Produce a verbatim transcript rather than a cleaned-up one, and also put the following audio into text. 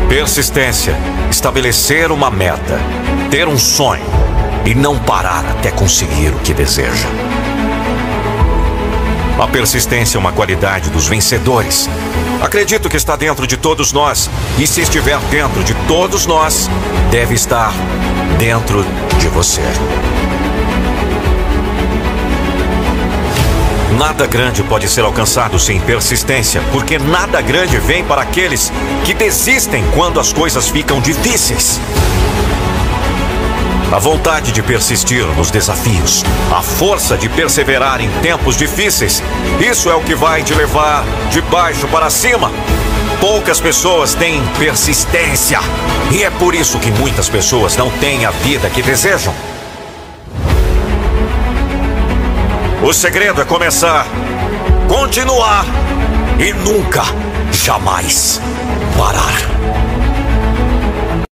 Persistência, estabelecer uma meta, ter um sonho e não parar até conseguir o que deseja. A persistência é uma qualidade dos vencedores. Acredito que está dentro de todos nós. E se estiver dentro de todos nós, deve estar dentro de você. Nada grande pode ser alcançado sem persistência, porque nada grande vem para aqueles que desistem quando as coisas ficam difíceis. A vontade de persistir nos desafios, a força de perseverar em tempos difíceis, isso é o que vai te levar de baixo para cima. Poucas pessoas têm persistência, e é por isso que muitas pessoas não têm a vida que desejam. O segredo é começar, continuar e nunca, jamais parar.